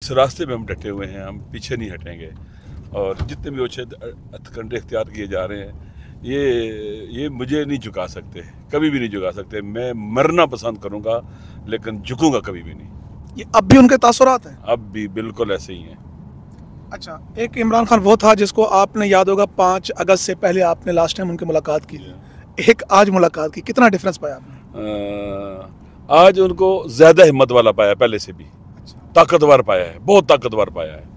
इस रास्ते में हम डटे हुए हैं, हम पीछे नहीं हटेंगे। और जितने भी अच्छे हथकंडे इख्तियार किए जा रहे हैं, ये मुझे नहीं झुका सकते, कभी भी नहीं झुका सकते। मैं मरना पसंद करूँगा लेकिन झुकूँगा कभी भी नहीं। ये अब भी उनके तासुरात हैं? अब भी बिल्कुल ऐसे ही हैं। अच्छा, एक इमरान खान वो था जिसको आपने याद होगा 5 अगस्त से पहले आपने लास्ट टाइम उनकी मुलाकात की, एक आज मुलाकात की, कितना डिफरेंस पाया आपने? आज उनको ज़्यादा हिम्मत वाला पाया, पहले से भी ताकतवर पाया है, बहुत ताकतवर पाया है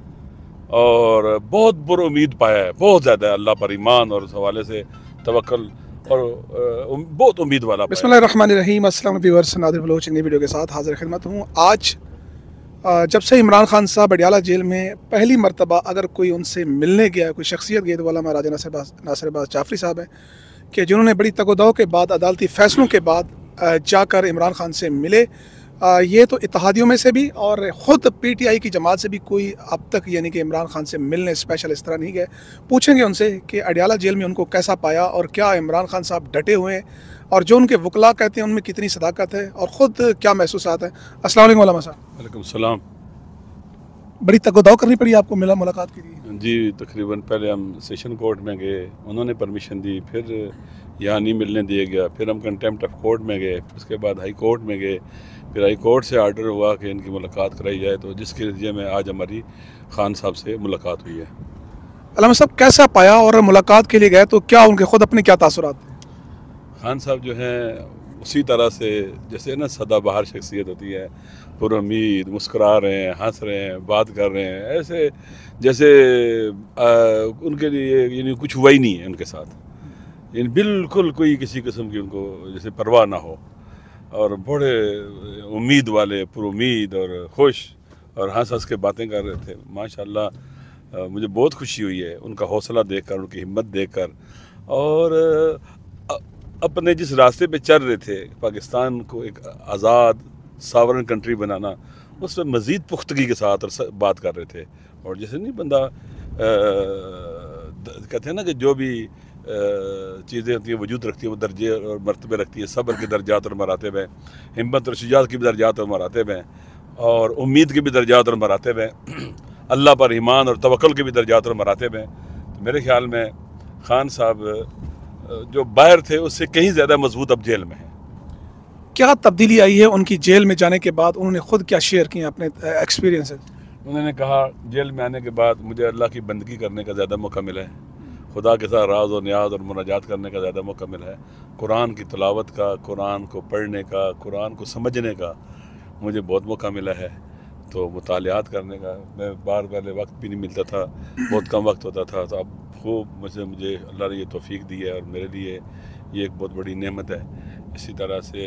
और बहुत पुरुमीद पाया है, बहुत ज़्यादा अल्लाह पर ईमान और उस हवाले से तवक्कुल और बहुत उम्मीद वाला। बिस्मिल्लाहिर्रहमानिर्रहीम। अस्सलाम व्यूअर्स, नादिर बलोच नई वीडियो के साथ हाजिर खिदमत हूँ। आज जब से इमरान खान साहब अडियाला जेल में पहली मरतबा अगर कोई उनसे मिलने गया, कोई शख्सियत गई तो वाला महाराजा नासिर अब्बास जाफरी साहब हैं कि जिन्होंने बड़ी तगदाव के बाद, अदालती फ़ैसलों के बाद जाकर इमरान खान से मिले। ये तो इत्तेहादियों में से भी और ख़ुद PTI की जमात से भी कोई अब तक यानी कि इमरान खान से मिलने स्पेशल इस तरह नहीं गए। पूछेंगे उनसे कि अडियाला जेल में उनको कैसा पाया और क्या इमरान खान साहब डटे हुए हैं और जो उनके वकला कहते हैं उनमें कितनी सदाकत है और ख़ुद क्या महसूसात है। अस्सलाम वालेकुम मौलाना साहब। वालेकुम सलाम। बड़ी तगदाव करनी पड़ी आपको मिला मुलाकात के लिए? जी, तकरीबन पहले हम सेशन कोर्ट में गए, उन्होंने परमिशन दी, फिर यहाँ नहीं मिलने दिया गया, फिर हम कंटेम्प्ट ऑफ कोर्ट में गए, उसके बाद हाई कोर्ट में गए, फिर हाई कोर्ट से आर्डर हुआ कि इनकी मुलाकात कराई जाए, तो जिसके नतीजे में आज हमारी खान साहब से मुलाकात हुई है। अल्लामा साहब कैसा पाया और मुलाकात के लिए गए तो क्या उनके ख़ुद अपने क्या तासुरात थे? खान साहब जो हैं उसी तरह से जैसे ना सदाबहार शख्सियत होती है, पुरुमीद, मुस्कुरा रहे हैं, हंस रहे हैं, बात कर रहे हैं, ऐसे जैसे उनके लिए यानी कुछ हुआ ही नहीं है उनके साथ, यानी बिल्कुल कोई किसी किस्म की उनको जैसे परवाह ना हो और बड़े उम्मीद वाले, पुरुमीद और खुश और हंस हंस के बातें कर रहे थे। माशाल्लाह मुझे बहुत खुशी हुई है उनका हौसला देखकर, उनकी हिम्मत देखकर और अपने जिस रास्ते पे चल रहे थे, पाकिस्तान को एक आज़ाद सावरन कंट्री बनाना, उस पर मज़ीद पुख्तगी के साथ बात कर रहे थे। और जैसे नहीं बंदा कहते हैं ना कि जो भी चीज़ें होती हैं वजूद रखती है, वो दर्जे और मरतबे रखती है, सब्र के दर्जात और मरातब हैं, हिम्मत और शुजात के भी दर्जात और मरातब हैं और उम्मीद के भी दर्जात और मरातब हैं, अल्लाह पर ईमान और तवक्कुल के भी दर्जात और मरातब हैं। तो मेरे ख्याल में खान साहब जो बाहर थे उससे कहीं ज़्यादा मजबूत अब जेल में है। क्या तब्दीली आई है उनकी जेल में जाने के बाद? उन्होंने खुद क्या शेयर किए अपने एक्सपीरियंसेस? उन्होंने कहा जेल में आने के बाद मुझे अल्लाह की बंदगी करने का ज़्यादा मौका मिला है, खुदा के साथ राज और न्याज और मुनाजात करने का ज़्यादा मौका मिला है, कुरान की तिलावत का, कुरान को पढ़ने का, कुरान को समझने का मुझे बहुत मौका मिला है। तो मुतालियात करने का मैं बार पहले वक्त भी नहीं मिलता था, बहुत कम वक्त होता था, तो अब खूब मुझे अल्लाह ने ये तौफीक दी है और मेरे लिए ये एक बहुत बड़ी नेमत है। इसी तरह से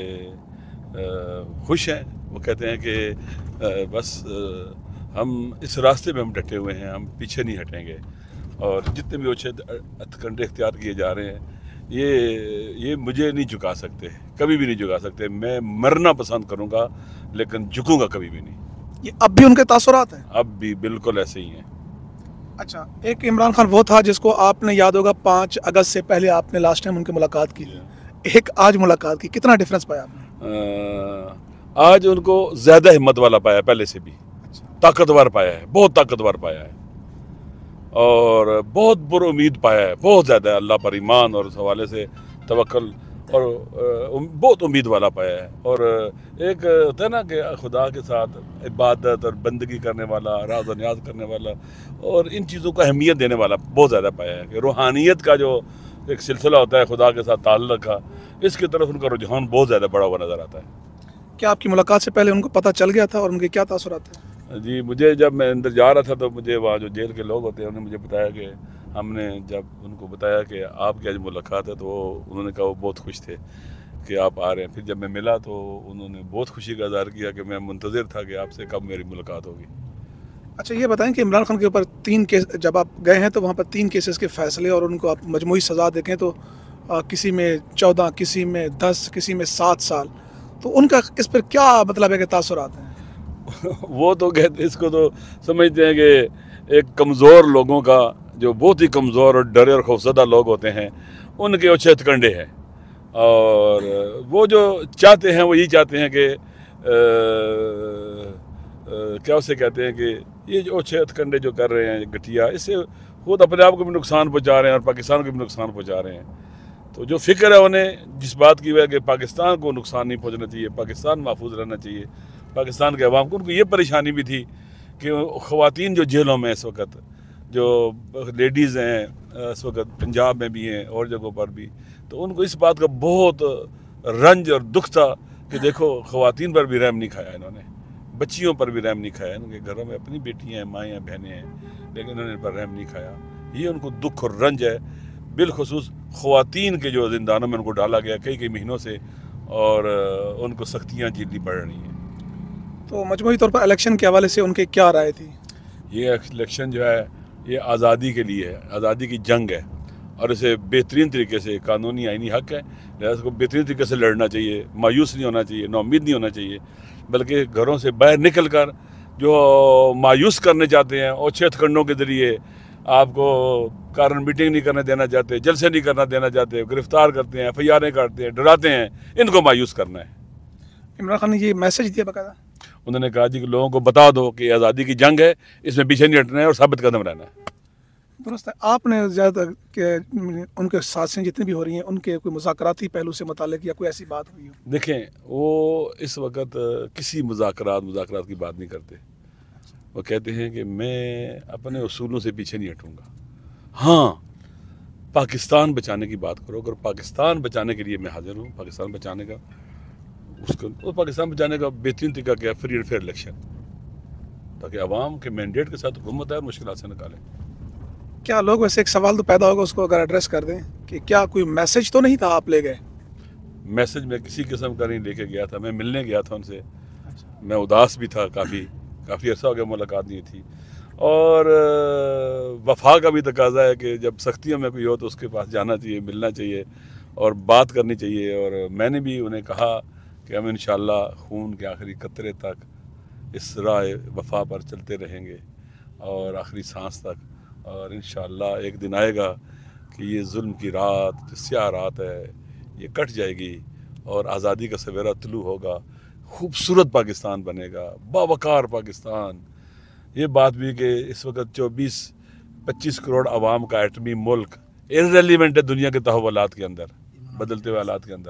खुश हैं। वो कहते हैं कि बस हम इस रास्ते में हम डटे हुए हैं, हम पीछे नहीं हटेंगे। और जितने भी अच्छे हथकंडे इख्तियार किए जा रहे हैं, ये मुझे नहीं झुका सकते, कभी भी नहीं झुका सकते। मैं मरना पसंद करूँगा लेकिन झुकूँगा कभी भी नहीं। ये अब भी उनके तासुरात हैं? अब भी बिल्कुल ऐसे ही हैं। अच्छा, एक इमरान खान वो था जिसको आपने याद होगा 5 अगस्त से पहले आपने लास्ट टाइम उनकी मुलाकात की, एक आज मुलाकात की, कितना डिफरेंस पाया आपने? आज उनको ज़्यादा हिम्मत वाला पाया, पहले से भी ताकतवर पाया है, बहुत ताकतवर पाया है और बहुत पुरुमीद पाया है, बहुत ज़्यादा अल्लाह पर ईमान और उस हवाले से तवक्कुल और बहुत उम्मीद वाला पाया है। और एक होता है ना कि खुदा के साथ इबादत और बंदगी करने वाला, राज और न्याज करने वाला और इन चीज़ों को अहमियत देने वाला बहुत ज़्यादा पाया है कि रूहानियत का जो एक सिलसिला होता है खुदा के साथ ताल्लुक़ का, इसकी तरफ उनका रुझान बहुत ज़्यादा बड़ा हुआ नज़र आता है। क्या आपकी मुलाकात से पहले उनको पता चल गया था और उनके क्या तासुरात थे? जी, मुझे जब मैं अंदर जा रहा था तो मुझे वहाँ जो जेल के लोग होते हैं उन्होंने मुझे बताया कि हमने जब उनको बताया कि आपकी आज मुलाकात है तो उन्होंने कहा वो बहुत खुश थे कि आप आ रहे हैं। फिर जब मैं मिला तो उन्होंने बहुत खुशी का इज़हार किया कि मैं मुंतज़िर था कि आपसे कब मेरी मुलाकात होगी। अच्छा, ये बताएं कि इमरान खान के ऊपर 3 केस, जब आप गए हैं तो वहाँ पर 3 केसेस के फ़ैसले और उनको आप मजमूई सज़ा देखें तो किसी में 14, किसी में 10, किसी में 7 साल, तो उनका इस पर क्या मतलब है कि तासुरात हैं? वो तो कहते इसको तो समझते हैं कि एक कमज़ोर लोगों का, जो बहुत ही कमज़ोर और डरे और खौफज़दा लोग होते हैं, उनके अच्छे हथकंडे हैं और वो जो चाहते हैं वो यही चाहते हैं कि क्या उसे कहते हैं कि ये जो ओछे हथकंडे जो कर रहे हैं गठिया, इससे खुद अपने आप को भी नुकसान पहुंचा रहे हैं और पाकिस्तान को भी नुकसान पहुंचा रहे हैं। तो जो फिक्र है उन्हें जिस बात की वजह कि पाकिस्तान को नुकसान नहीं पहुंचना चाहिए, पाकिस्तान महफूज रहना चाहिए, पाकिस्तान के अवाम को, उनको ये परेशानी भी थी कि ख़वातीन जो जेलों में इस वक्त, जो लेडीज़ हैं इस वक्त पंजाब में भी हैं और जगहों पर भी, तो उनको इस बात का बहुत रंज और दुख था कि देखो ख़वातीन पर भी रहम नहीं खाया इन्होंने, बच्चियों पर भी रहम नहीं खाया। इनके घरों में अपनी बेटियां हैं, माएँ हैं, बहनें हैं, लेकिन इन्होंने इन पर रहम नहीं खाया। ये उनको दुख और रंज है, बिलखुसूस ख़वातीन के जो जिंदानों में उनको डाला गया कई कई महीनों से, और उनको सख्तियाँ झेलनी पड़ रही हैं। तो मजमूई तौर पर इलेक्शन के हवाले से उनकी क्या राय थी? ये इलेक्शन जो है ये आज़ादी के लिए है, आज़ादी की जंग है, और इसे बेहतरीन तरीके से, कानूनी आइनी हक है, लिहाजा इसको बेहतरीन तरीके से लड़ना चाहिए, मायूस नहीं होना चाहिए, नाउम्मीद नहीं होना चाहिए, बल्कि घरों से बाहर निकल कर जो मायूस करने चाहते हैं, ओछे हथकंडों के ज़रिए आपको कारण मीटिंग नहीं करने देना चाहते, जलसे नहीं करना देना चाहते, गिरफ्तार करते हैं, FIR करते हैं, डराते हैं, इनको मायूस करना है। इमरान खान ने ये मैसेज दिया बाकायदा, उन्होंने कहा जी कि लोगों को बता दो कि आज़ादी की जंग है, इसमें पीछे नहीं हटना है और साबित कदम रहना है। दुरुस्त है। आपने ज़्यादा के उनके साथ से जितनी भी हो रही हैं उनके कोई मुज़ाकराती पहलू से मुताल्लिक़ या कोई ऐसी बात हुई हो? देखें, वो इस वक्त किसी मुज़ाकरात की बात नहीं करते। वो कहते हैं कि मैं अपने उसूलों से पीछे नहीं हटूँगा, हाँ पाकिस्तान बचाने की बात करो, अगर पाकिस्तान बचाने के लिए मैं हाजिर हूँ, पाकिस्तान बचाने का उसको, पाकिस्तान बचाने का बेहतरीन तरीका क्या है? फ्री एंड फेयर इलेक्शन, ताकि आवाम के मैंडेट के साथ हुकूमत है और मुश्किलात से निकालें। क्या लोग, वैसे एक सवाल तो पैदा होगा, उसको अगर एड्रेस कर दें कि क्या कोई मैसेज तो नहीं था आप ले गए? मैसेज मैं किसी किस्म का नहीं लेके गया था, मैं मिलने गया था उनसे। मैं उदास भी था, काफ़ी अर्सा हो गया मुलाकात नहीं थी, और वफा का भी तकाजा है कि जब सख्तियों में कोई हो तो उसके पास जाना चाहिए, मिलना चाहिए और बात करनी चाहिए। और मैंने भी उन्हें कहा कि हम इंशाअल्लाह खून के आखिरी कतरे तक इस राह वफा पर चलते रहेंगे और आखिरी सांस तक, और इंशाअल्लाह एक दिन आएगा कि ये जुल्म की रात, जो स्याह रात है, ये कट जाएगी और आज़ादी का सवेरा तुलू होगा, खूबसूरत पाकिस्तान बनेगा, बावकार पाकिस्तान। ये बात भी कि इस वक्त 24-25 करोड़ आवाम का एटमी मुल्क इररेलीवेंट है दुनिया के तहव्वुलात के अंदर, बदलते हुए हालात के अंदर।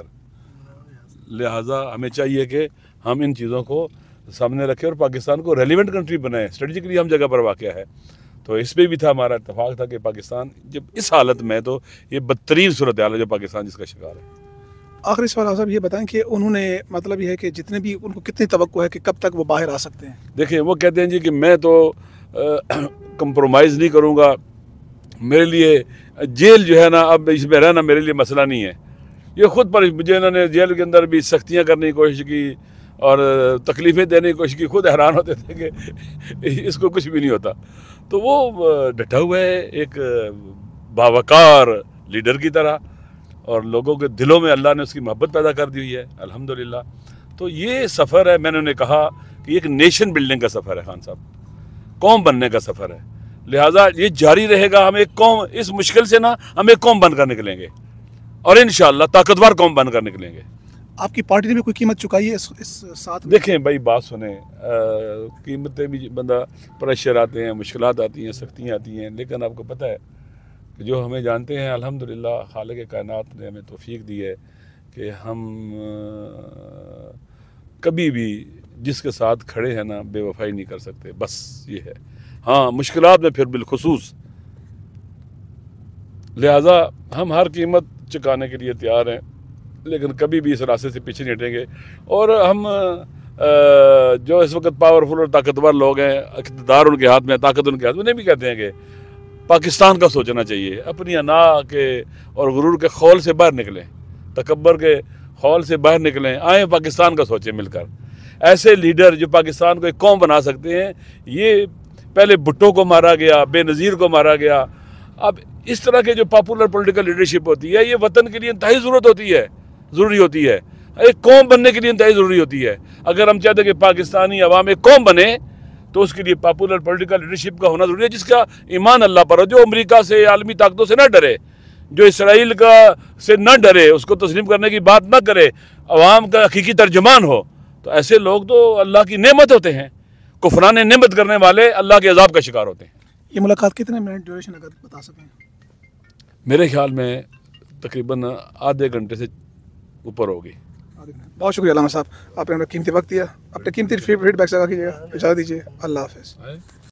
लिहाजा हमें चाहिए कि हम इन चीज़ों को सामने रखें और पाकिस्तान को रेलिवेंट कंट्री बनाएं। स्ट्रेटजिकली हम जगह पर वाक़या है, तो इस पर भी था हमारा इत्तेफाक था कि पाकिस्तान जब इस हालत में, तो ये बदतरीन सूरत हाल है जो पाकिस्तान जिसका शिकार है। आखिरी सवाल साहब ये बताएं कि उन्होंने, मतलब ये है कि जितने भी उनको कितनी तवक्को है कि कब तक वो बाहर आ सकते हैं? देखिए, वो कहते हैं जी कि मैं तो कंप्रोमाइज़ नहीं करूँगा, मेरे लिए जेल जो है ना, अब इसमें रहना मेरे लिए मसला नहीं है। ये खुद पर मुझे इन्होंने जेल के अंदर भी सख्तियाँ करने की कोशिश की और तकलीफ़ें देने की कोशिश की, खुद हैरान होते थे कि इसको कुछ भी नहीं होता। तो वो डटा हुआ है एक बावकार लीडर की तरह, और लोगों के दिलों में अल्लाह ने उसकी मोहब्बत पैदा कर दी हुई है, अल्हम्दुलिल्लाह। तो ये सफ़र है, मैंने उन्हें कहा कि एक नेशन बिल्डिंग का सफ़र है खान साहब, कौम बनने का सफ़र है, लिहाजा ये जारी रहेगा। हम एक कौम, इस मुश्किल से ना हम एक कौम बनकर निकलेंगे और इंशाअल्लाह ताकतवर कौम बनकर निकलेंगे। आपकी पार्टी ने भी कोई कीमत चुकाई है इस साथ में? देखें भाई, बात सुने, कीमतें भी, बंदा प्रेशर आते हैं, मुश्किलात आती हैं, सख्तियाँ आती हैं, लेकिन आपको पता है कि जो हमें जानते हैं, अल्हम्दुलिल्लाह खालिक कायनात ने हमें तौफीक दी है कि हम कभी भी जिसके साथ खड़े हैं ना, बेवफाई नहीं कर सकते, बस ये है। हाँ, मुश्किलात में फिर बिलखुसूस, लिहाजा हम हर कीमत चुकाने के लिए तैयार हैं, लेकिन कभी भी इस रास्ते से पीछे नहीं हटेंगे। और हम जो इस वक्त पावरफुल और ताकतवर लोग हैं, इक़्तिदार उनके हाथ में, ताकत उनके हाथ में, उन्हें भी कहते हैं कि पाकिस्तान का सोचना चाहिए, अपनी अना के और गुरूर के खौल से बाहर निकलें, तकब्बर के खौल से बाहर निकलें, आए पाकिस्तान का सोचें मिलकर। ऐसे लीडर जो पाकिस्तान को एक कौम बना सकते हैं, ये पहले भुट्टो को मारा गया, बेनज़ीर को मारा गया, अब इस तरह के जो पॉपुलर पॉलिटिकल लीडरशिप होती है, ये वतन के लिए इंतहाई ज़रूरी होती है, एक कौम बनने के लिए इंतहाई ज़रूरी होती है। अगर हम चाहते हैं कि पाकिस्तानी अवाम एक कौम बने, तो उसके लिए पॉपुलर पॉलिटिकल लीडरशिप का होना ज़रूरी है, जिसका ईमान अल्लाह पर हो, जो अमेरिका से, आलमी ताकतों से ना डरे, जो इसराइल का से ना डरे, उसको तस्लीम करने की बात ना करे, अवाम का हकीकी तर्जुमान हो। तो ऐसे लोग तो अल्लाह की नेमत होते हैं। कुफरान नेमत करने वाले अल्लाह के अजाब का शिकार होते हैं। ये मुलाकात कितने मिनट ड्यूरेशन अगर बता सकें? मेरे ख्याल में तकरीबन आधे घंटे से ऊपर होगी। बहुत शुक्रिया अल्लामा साहब, आपने अपना कीमती वक्त दिया, अपने कीमती फीडबैक से कीजिएगा। इजाज़त दीजिए, अल्लाह हाफ़िज़।